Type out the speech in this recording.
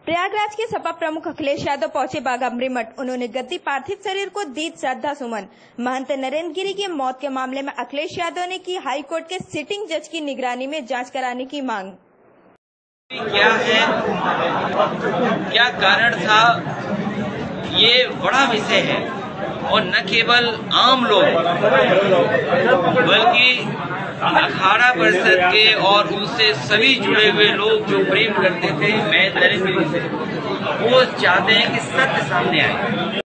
प्रयागराज के सपा प्रमुख अखिलेश यादव पहुंचे बाघामरी मठ। उन्होंने गद्दी पार्थिव शरीर को दी श्रद्धा सुमन। महंत नरेंद्र गिरी की मौत के मामले में अखिलेश यादव ने की हाई कोर्ट के सिटिंग जज की निगरानी में जांच कराने की मांग। क्या है, क्या कारण था, ये बड़ा विषय है और न केवल आम लोग बल्कि अखाड़ा परिषद के और उनसे सभी जुड़े हुए लोग जो प्रेम करते थे मैं नरेंद्र गिरी से, वो चाहते हैं कि सत्य सामने आए।